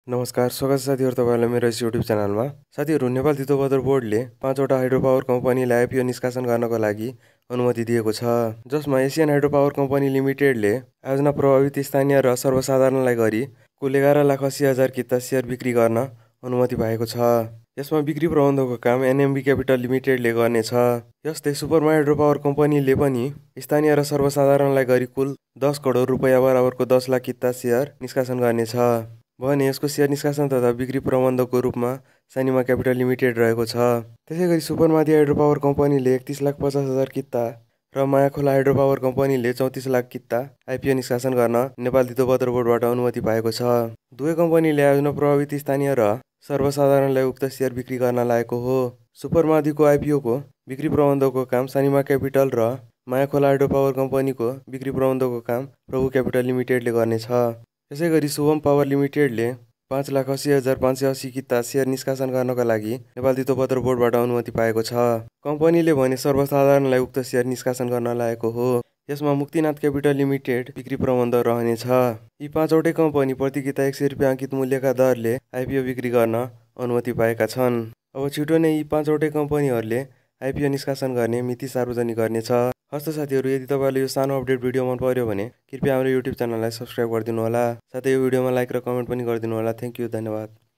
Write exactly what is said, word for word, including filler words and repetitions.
नमस्कार, स्वागत छ साथीहरु तपाईहरुलाई मेरो यस युट्युब च्यानलमा। साथीहरु, नेपाल धितोपत्र बोर्डले पाँचवटा हाइड्रो पावर कम्पनीलाई आइपिओ निष्कासन गर्नको लागि अनुमति दिएको छ, जसमा एसियन हाइड्रो पावर कम्पनी लिमिटेडले आयोजना प्रभावित स्थानीय र सर्वसाधारणलाई गरी कुल एघार लाख अस्सी हजार किता सेयर बिक्री गर्न अनुमति पाएको छ। यसमा बिक्री प्रबन्धको काम एनएमबी क्यापिटल लिमिटेडले गर्नेछ। यस्तै सुपरमा हाइड्रो पावर कम्पनीले पनि स्थानीय र सर्वसाधारणलाई गरी कुल दस करोड रुपैयाँ बराबरको दस लाख किता सेयर निष्कासन गर्नेछ भने यसको सेयर निष्कासन तथा बिक्री प्रबन्धकको रूपमा सानिमा क्यापिटल लिमिटेड रहेको छ। त्यसैगरी सुपरमाथि हाइड्रो पावर कम्पनीले एकतीस लाख पचास हजार किता र मायाखोला हाइड्रो पावर कम्पनीले चौतिस लाख किता आइपिओ निष्कासन गर्न नेपाल धितोपत्र बोर्डबाट अनुमति पाएको छ। दुवै कम्पनीले आयोजना प्रभावित स्थानीय र सर्वसाधारणलाई उक्त सेयर बिक्री गर्न लागेको हो। सुपरमाथिको आइपिओको बिक्री प्रबन्धकको काम सानिमा क्यापिटल र मायाखोला हाइड्रो पावर कम्पनीको बिक्री प्रबन्धकको काम प्रभु क्यापिटल लिमिटेडले गर्नेछ। त्यसैगरी शुभम पावर लिमिटेडले पाँच लाख अस्सी हजार पाँच सय अस्सी किता सेयर निष्कासन गर्नका लागि नेपाल धितोपत्र बोर्डबाट अनुमति पाएको छ। कम्पनीले भने सर्वसाधारणलाई उक्त सेयर निष्कासन गर्न लागेको हो। यसमा मुक्तिनाथ क्यापिटल लिमिटेड बिक्री प्रबन्धक रहनेछ। यी पाँचवटै कम्पनी प्रति किता एक सय रुपियाँ अंकित मूल्यका दरले आइपिओ बिक्री गर्न अनुमति पाएका छन्। अब छिटो नै यी पाँचवटै कम्पनीहरूले आइपिओ निष्कासन गर्ने मिति सार्वजनिक गर्नेछ। हस्त साथीहरु, यदि तपाईहरुलाई यो सानो अपडेट भिडियो मन पर्यो भने कृपया हाम्रो युट्युब च्यानललाई सब्स्क्राइब गरिदिनु होला। साथै यो भिडियोमा लाइक र कमेन्ट पनि गरिदिनु होला। थ्यांक यू, धन्यवाद।